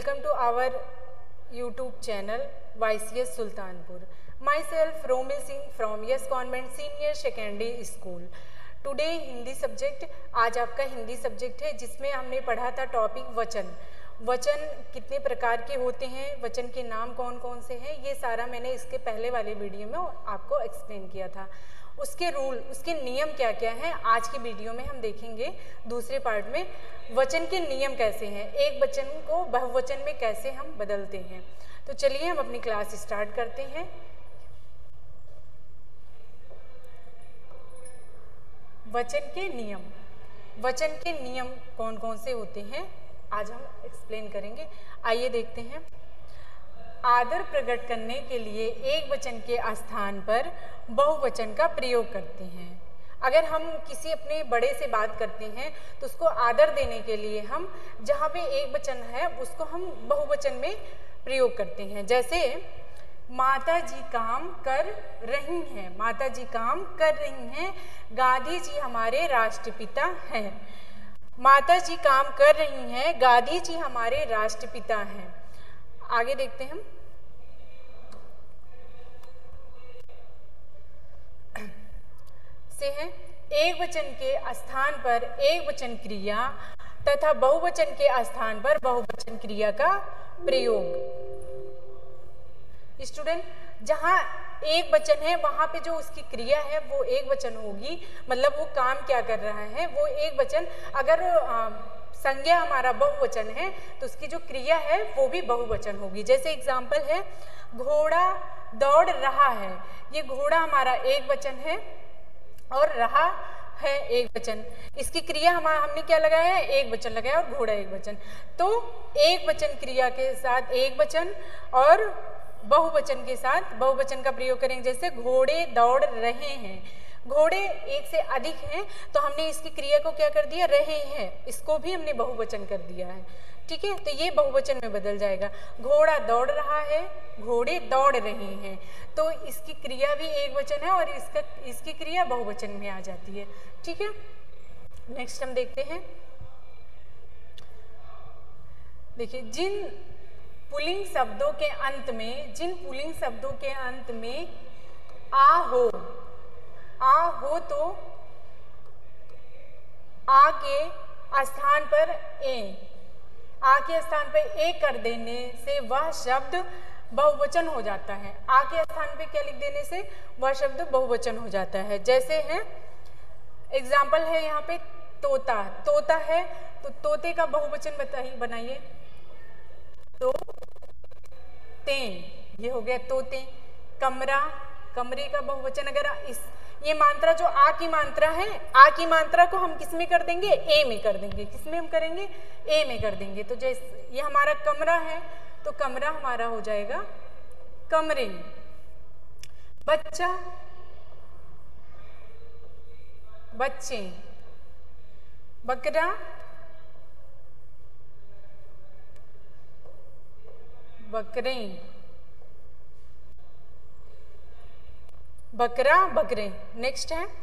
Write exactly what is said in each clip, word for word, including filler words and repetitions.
Welcome to our YouTube channel Y C S Sultanpur. Myself Romil Singh from Yes Convent Senior Secondary School. Today Hindi subject, आज आपका Hindi subject है जिसमें हमने पढ़ा था टॉपिक वचन। वचन कितने प्रकार के होते हैं, वचन के नाम कौन कौन से हैं, ये सारा मैंने इसके पहले वाले वीडियो में आपको एक्सप्लेन किया था। उसके रूल, उसके नियम क्या क्या हैं, आज की वीडियो में हम देखेंगे। दूसरे पार्ट में वचन के नियम कैसे हैं, एक वचन को बहुवचन में कैसे हम बदलते हैं। तो चलिए हम अपनी क्लास स्टार्ट करते हैं। वचन के नियम, वचन के नियम कौन कौन से होते हैं आज हम एक्सप्लेन करेंगे। आइए देखते हैं। आदर प्रकट करने के लिए एक वचन के स्थान पर बहुवचन का प्रयोग करते हैं। अगर हम किसी अपने बड़े से बात करते हैं तो उसको आदर देने के लिए हम जहाँ पे एक वचन है उसको हम बहुवचन में प्रयोग करते हैं। जैसे माता जी काम कर रही हैं, माता जी काम कर रही हैं, गांधी जी हमारे राष्ट्रपिता हैं। माता जी काम कर रही हैं, गांधी जी हमारे राष्ट्रपिता हैं। आगे देखते हैं हम। से है एक वचन के स्थान पर एक वचन क्रिया तथा बहुवचन के स्थान पर बहुवचन क्रिया का प्रयोग। स्टूडेंट, जहां एक वचन है वहां पे जो उसकी क्रिया है वो एक वचन होगी, मतलब वो काम क्या कर रहा है वो एक वचन। अगर आ, संज्ञा हमारा बहुवचन है तो उसकी जो क्रिया है वो भी बहुवचन होगी। जैसे एग्जाम्पल है घोड़ा दौड़ रहा है, ये घोड़ा हमारा एक वचन है और रहा है एक वचन। इसकी क्रिया हमारा हमने क्या लगाया है, एक वचन लगाया और घोड़ा एक वचन। तो एक वचन क्रिया के साथ एक वचन और बहुवचन के साथ बहुवचन का प्रयोग करेंगे। जैसे घोड़े दौड़ रहे हैं, घोड़े एक से अधिक हैं तो हमने इसकी क्रिया को क्या कर दिया, रहे हैं, इसको भी हमने बहुवचन कर दिया है। ठीक है, तो ये बहुवचन में बदल जाएगा। घोड़ा दौड़ रहा है, घोड़े दौड़ रहे हैं, तो इसकी क्रिया भी एक वचन है और इसका इसकी क्रिया बहुवचन में आ जाती है। ठीक है, नेक्स्ट हम देखते हैं। देखिए, जिन पुल्लिंग शब्दों के अंत में जिन पुल्लिंग शब्दों के अंत में आ हो आ हो तो आ के स्थान पर ए आ के स्थान पर ए कर देने से वह शब्द बहुवचन हो जाता है। आ के स्थान पे क्या लिख देने से वह शब्द बहुवचन हो जाता है। जैसे है एग्जाम्पल है यहाँ पे तोता, तोता है तो तोते का बहुवचन बताइए, बनाइए। तो ते, ये हो गया तोते। कमरा, कमरे का बहुवचन अगर इस ये मात्रा जो आ की मात्रा है, आ की मात्रा को हम किस में कर देंगे, ए में कर देंगे। किस में हम करेंगे, ए में कर देंगे। तो जैसे ये हमारा कमरा है तो कमरा हमारा हो जाएगा कमरे। बच्चा, बच्चे। बकरा, बकरे। बकरा, बकरे। नेक्स्ट है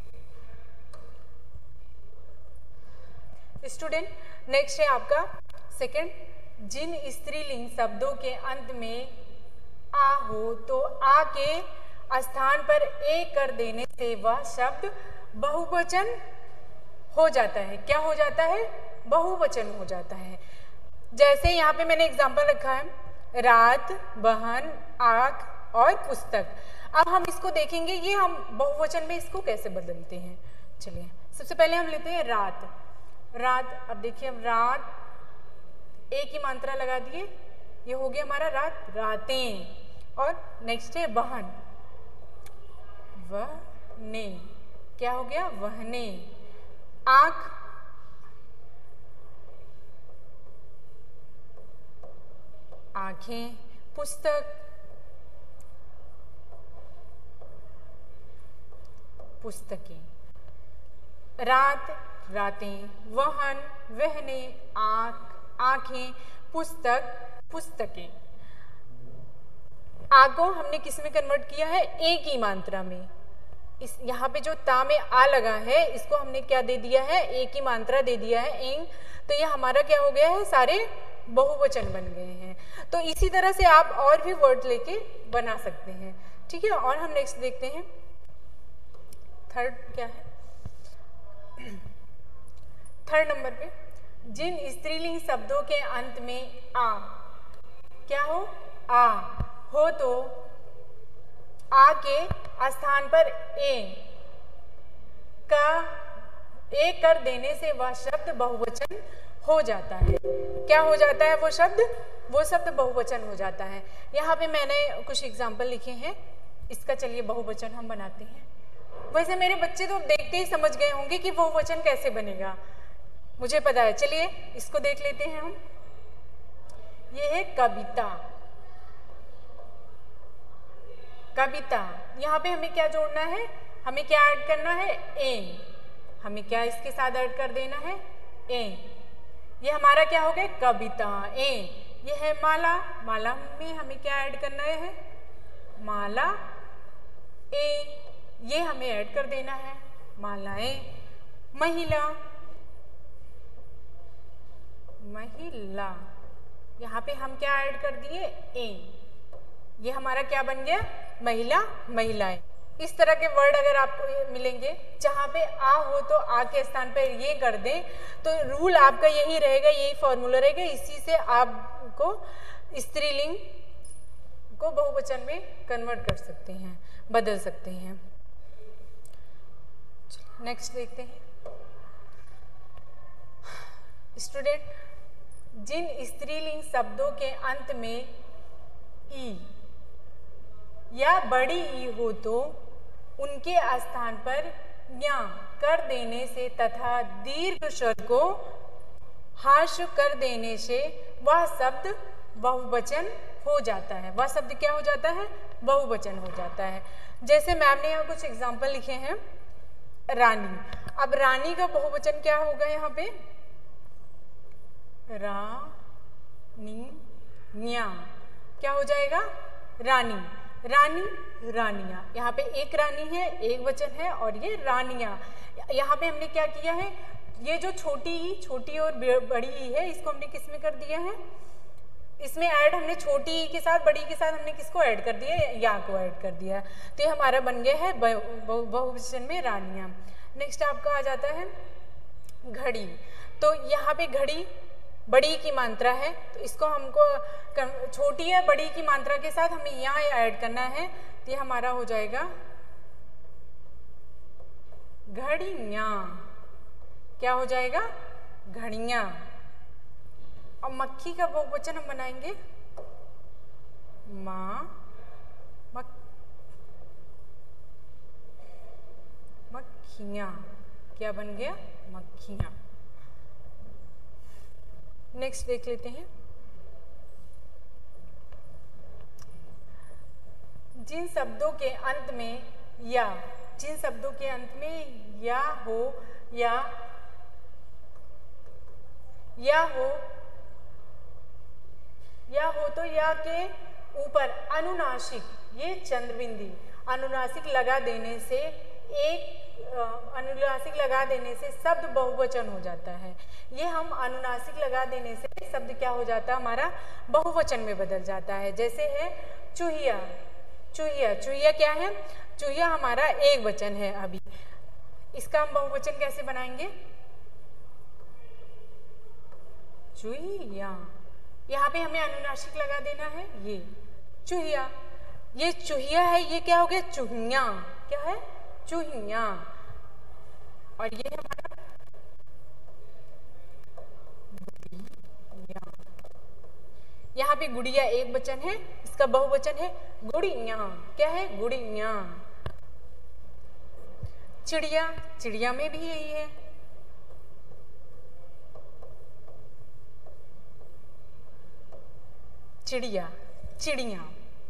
स्टूडेंट, नेक्स्ट है आपका सेकंड, जिन स्त्रीलिंग शब्दों के अंत में आ हो तो आ के स्थान पर ए कर देने से वह शब्द बहुवचन हो जाता है। क्या हो जाता है, बहुवचन हो जाता है। जैसे यहाँ पे मैंने एग्जांपल रखा है रात, बहन, आँख और पुस्तक। अब हम इसको देखेंगे, ये हम बहुवचन में इसको कैसे बदलते हैं। चलिए, सबसे पहले हम लेते हैं रात। रात, अब देखिए हम रात एक ही मात्रा लगा दिए, ये हो गया हमारा रात, रातें। और नेक्स्ट है बहन, वहने, क्या हो गया, वहने। आँख, आंखें। पुस्तक, पुस्तकें। रात, रातें। वहन, वहने। आंख, आंखें। पुस्तक, पुस्तकें। आ को हमने किस में कन्वर्ट किया है, एक ही मात्रा में। इस यहाँ पे जो ता में आ लगा है इसको हमने क्या दे दिया है, एक ही मात्रा दे दिया है, एंग। तो ये हमारा क्या हो गया है, सारे बहुवचन बन गए हैं। तो इसी तरह से आप और भी वर्ड लेके बना सकते हैं, ठीक है। और हम नेक्स्ट देखते हैं, थर्ड क्या है, थर्ड नंबर पे, जिन स्त्रीलिंग शब्दों के अंत में आ, क्या हो, आ हो तो आ के स्थान पर ए का ए कर देने से वह शब्द बहुवचन हो जाता है। क्या हो जाता है वो शब्द, वो शब्द बहुवचन हो जाता है। यहाँ पे मैंने कुछ एग्जाम्पल लिखे हैं, इसका चलिए बहुवचन हम बनाते हैं। वैसे मेरे बच्चे तो देखते ही समझ गए होंगे कि बहुवचन कैसे बनेगा, मुझे पता है। चलिए इसको देख लेते हैं हम। ये है कविता, कविता। यहाँ पे हमें क्या जोड़ना है, हमें क्या ऐड करना है, ए। हमें क्या इसके साथ ऐड कर देना है, ए। ये हमारा क्या हो गया, कविता, ए। ये है माला, माला में हमें क्या ऐड करना है, माला, ए। ये हमें ऐड कर देना है, मालाएं। महिला, महिला, यहाँ पे हम क्या ऐड कर दिए, ए। ये हमारा क्या बन गया, महिला, महिलाएं। इस तरह के वर्ड अगर आपको मिलेंगे जहाँ पे आ हो तो आ के स्थान पर ये कर दें, तो रूल आपका यही रहेगा, यही फॉर्मूला रहेगा। इसी से आपको स्त्रीलिंग को बहुवचन में कन्वर्ट कर सकते हैं, बदल सकते हैं। नेक्स्ट देखते हैं, स्टूडेंट, जिन स्त्रीलिंग शब्दों के अंत में ई या बड़ी ई हो तो उनके स्थान पर न्या कर देने से तथा दीर्घ स्वर को हाश कर देने से वह शब्द बहुवचन हो जाता है। वह शब्द क्या हो जाता है, बहुवचन हो जाता है। जैसे मैम ने यहाँ कुछ एग्जाम्पल लिखे हैं, रानी। अब रानी का बहुवचन क्या होगा, यहाँ पे रानी, न्या क्या हो जाएगा, रानी, रानी, रानियां। यहाँ पे एक रानी है, एक वचन है, और ये रानियां। यहाँ पे हमने क्या किया है, ये जो छोटी ई, छोटी और बड़ी ई है, इसको हमने किस में कर दिया है, इसमें ऐड हमने छोटी ई के साथ बड़ी के साथ हमने किसको ऐड कर दिया, या को ऐड कर दिया। तो ये हमारा बन गया है बहुवचन में रानियां। नेक्स्ट आपका आ जाता है घड़ी। तो यहाँ पे घड़ी बड़ी की मात्रा है, तो इसको हमको छोटी या बड़ी की मात्रा के साथ हमें यहाँ ऐड करना है, तो ये हमारा हो जाएगा घड़ियाँ। क्या हो जाएगा, घड़ियाँ। और मक्खी का बहुवचन हम बनाएंगे माँ, मक, मक्खियाँ। क्या बन गया, मक्खियाँ। नेक्स्ट देख लेते हैं, जिन शब्दों के अंत में या, जिन शब्दों के अंत में या हो या या हो या हो तो या के ऊपर अनुनासिक, ये चंद्रबिंदी, अनुनासिक लगा देने से एक अनुनासिक लगा देने से शब्द बहुवचन हो जाता है। ये हम अनुनासिक लगा देने से शब्द क्या हो जाता है, हमारा बहुवचन में बदल जाता है। जैसे है चूहिया, चूहिया, चूहिया क्या है, चूहिया हमारा एक वचन है। अभी इसका हम बहुवचन कैसे बनाएंगे, चूहिया। यहाँ पे हमें अनुनासिक लगा देना है, ये चूहिया, ये चूहिया है, ये क्या हो गया, चूहिया। क्या है, चूहिया। और ये हमारा गुड़िया। यहाँ पे गुड़िया एक वचन है, इसका बहुवचन है गुड़िया। क्या है, गुड़िया। चिड़िया, चिड़िया में भी यही है, चिड़िया, चिड़िया।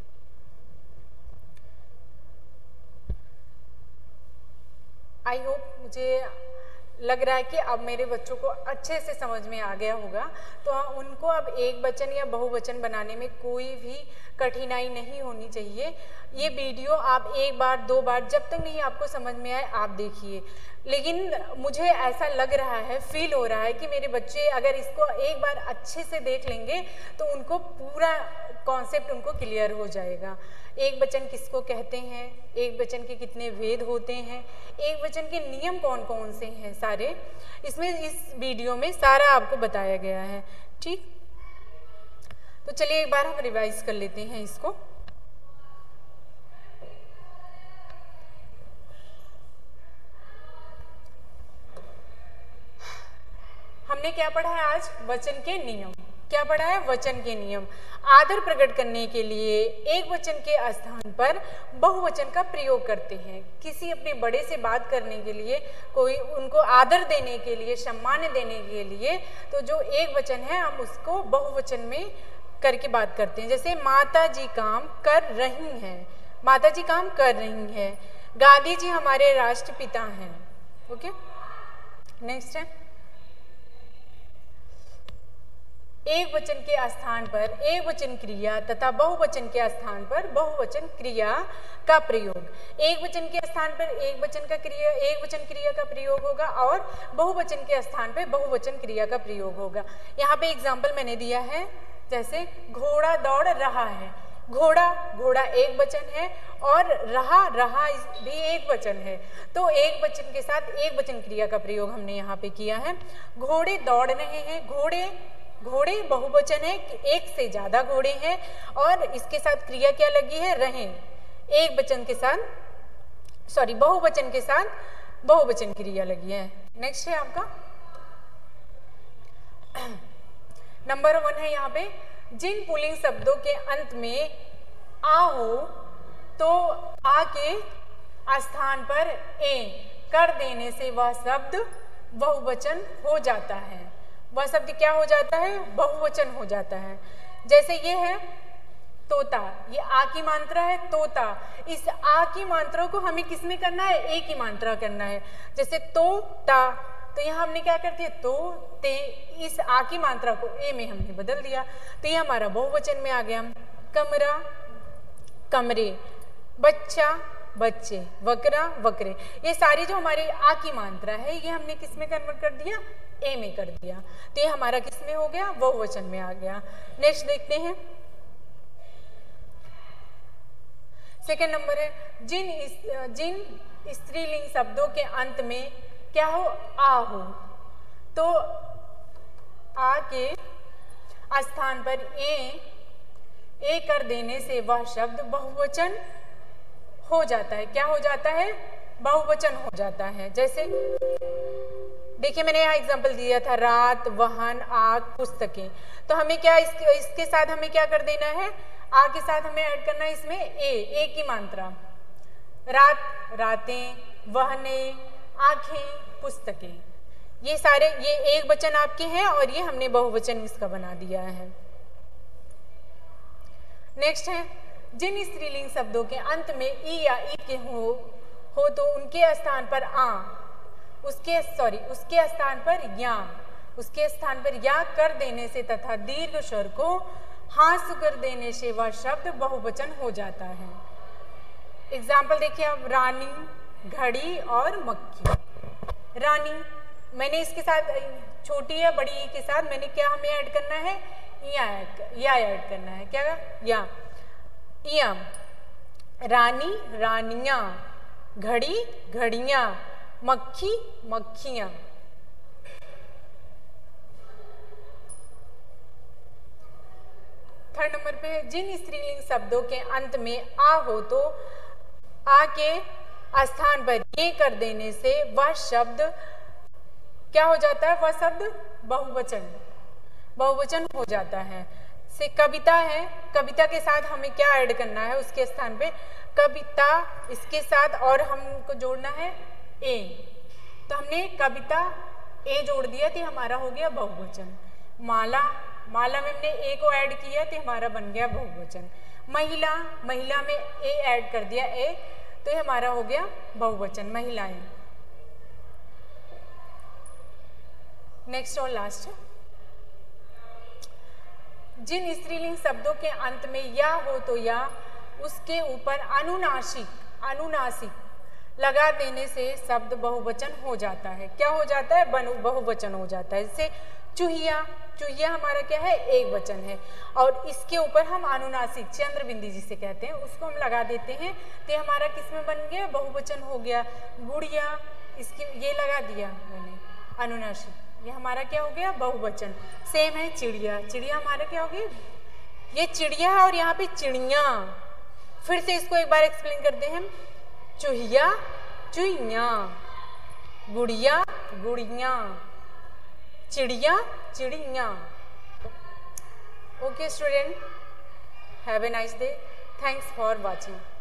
आई होप, मुझे लग रहा है कि अब मेरे बच्चों को अच्छे से समझ में आ गया होगा। तो उनको अब एक वचन या बहुवचन बनाने में कोई भी कठिनाई नहीं होनी चाहिए। ये वीडियो आप एक बार दो बार, जब तक नहीं आपको समझ में आए आप देखिए, लेकिन मुझे ऐसा लग रहा है, फील हो रहा है कि मेरे बच्चे अगर इसको एक बार अच्छे से देख लेंगे तो उनको पूरा कॉन्सेप्ट उनको क्लियर हो जाएगा। एक वचन किसको कहते हैं, एक वचन के कितने भेद होते हैं, एक वचन के नियम कौन कौन से हैं, सारे इसमें इस वीडियो में सारा आपको बताया गया है। ठीक, तो चलिए एक बार हम रिवाइज कर लेते हैं इसको। हमने क्या पढ़ा है आज? वचन के नियम। क्या पढ़ा है? वचन के नियम। आदर प्रकट करने के लिए एक वचन के स्थान पर बहुवचन का प्रयोग करते हैं। किसी अपने बड़े से बात करने के लिए, कोई उनको आदर देने के लिए, सम्मान देने के लिए, तो जो एक वचन है हम उसको बहुवचन में करके बात करते हैं। जैसे माता जी काम कर रही हैं, माता जी काम कर रही हैं। गांधी जी हमारे राष्ट्रपिता हैं। ओके, नेक्स्ट है एक वचन के स्थान पर एक वचन क्रिया तथा बहुवचन के स्थान पर बहुवचन क्रिया का प्रयोग। एक वचन के स्थान पर एक वचन का क्रिया एक वचन क्रिया का प्रयोग होगा और बहुवचन के स्थान पर बहुवचन क्रिया का प्रयोग होगा। यहाँ पे एग्जाम्पल मैंने दिया है, जैसे घोड़ा दौड़ रहा है। घोड़ा घोड़ा एक वचन है और रहा रहा भी एक वचन है, तो एक वचन के साथ एक वचन क्रिया का प्रयोग हमने यहाँ पे किया है। घोड़े दौड़ रहे हैं। घोड़े घोड़े बहुवचन है, एक से ज्यादा घोड़े हैं और इसके साथ क्रिया क्या लगी है? रहे। एक वचन के साथ, सॉरी बहुवचन के साथ बहुवचन क्रिया लगी है। नेक्स्ट है आपका नंबर वन है यहाँ पे, जिन पुल्लिंग शब्दों के अंत में आ हो तो आ के स्थान पर ए कर देने से वह शब्द बहुवचन हो जाता है। वह शब्द क्या हो जाता है? बहुवचन हो जाता है। जैसे ये है तोता, ये आ की मात्रा है तोता। इस आ की मात्रा को हमें किस में करना है? ए की मात्रा करना है। जैसे तो ता, तो यहाँ हमने क्या कर दिया? तो ते, इस आ की मात्रा को ए में हमने बदल दिया, तो ये हमारा बहुवचन में आ गया। कमरा कमरे, बच्चा बच्चे, वकरा वकरे, ये सारी जो हमारे आ की मात्रा है ये हमने किस में कन्वर्ट कर दिया? ए में कर दिया, तो ये हमारा किस में हो गया? बहुवचन में आ गया। नेक्स्ट देखते हैं, सेकेंड नंबर है, जिन इस, जिन स्त्रीलिंग शब्दों के अंत में क्या हो? आ हो, तो आ के स्थान पर ए ए कर देने से वह शब्द बहुवचन हो जाता है। क्या हो जाता है? बहुवचन हो जाता है। जैसे देखिए मैंने यहाँ एग्जांपल दिया था, रात, वाहन, आग, पुस्तकें। तो हमें क्या इसके, इसके साथ हमें क्या कर देना है? आ के साथ हमें ऐड करना है इसमें ए, ए की मात्रा। रात रातें, वाहने, आंखें, पुस्तकें, ये सारे ये एक वचन आपके हैं और ये हमने बहुवचन इसका बना दिया है। नेक्स्ट है, जिन स्त्रीलिंग शब्दों के अंत में ई या ई के हो हो तो उनके स्थान पर आ, उसके सॉरी उसके स्थान पर या, उसके स्थान पर या कर देने से तथा दीर्घ स्वर को हास कर देने से वह शब्द बहुवचन हो जाता है। एग्जाम्पल देखिए आप, रानी, घड़ी और मक्खी। रानी, मैंने इसके साथ छोटी या बड़ी के साथ मैंने क्या हमें ऐड करना है? या ऐड या ऐड करना है। क्या या या रानी रानियां, घड़ी घड़ियां, मक्खी मक्खियां। थर्ड नंबर पे, जिन स्त्रीलिंग शब्दों के अंत में आ हो तो आ के स्थान पर ये कर देने से वह शब्द क्या हो जाता है? वह शब्द बहुवचन बहुवचन हो जाता है। से कविता है, कविता के साथ हमें क्या ऐड करना है? उसके स्थान पे कविता, इसके साथ और हमको जोड़ना है ए, तो हमने कविता ए जोड़ दिया तो हमारा हो गया बहुवचन। माला, माला में हमने ए को ऐड किया तो हमारा बन गया बहुवचन। महिला, महिला में ए ऐड कर दिया ए, तो ये हमारा हो गया बहुवचन, महिलाएं। नेक्स्ट और लास्ट, जिन स्त्रीलिंग शब्दों के अंत में या हो तो या उसके ऊपर अनुनासिक अनुनासिक लगा देने से शब्द बहुवचन हो जाता है। क्या हो जाता है? बनु बहुवचन हो जाता है। जैसे चूहिया, चूहिया हमारा क्या है? एक वचन है, और इसके ऊपर हम अनुनासिक चंद्र बिंदी जिसे कहते हैं उसको हम लगा देते हैं, तो ये हमारा किस में बन गया? बहुवचन हो गया। गुड़िया, इसकी ये लगा दिया मैंने अनुनासिक, ये हमारा क्या हो गया? बहुवचन। सेम है चिड़िया, चिड़िया हमारा क्या हो गया? ये चिड़िया है और यहाँ पे चिड़िया। फिर से इसको एक बार एक्सप्लेन करते हैं हम। चूहिया, चुहिया, गुड़िया, गुड़िया, चिड़िया, चिड़िया। Okay student, have a nice day. Thanks for watching.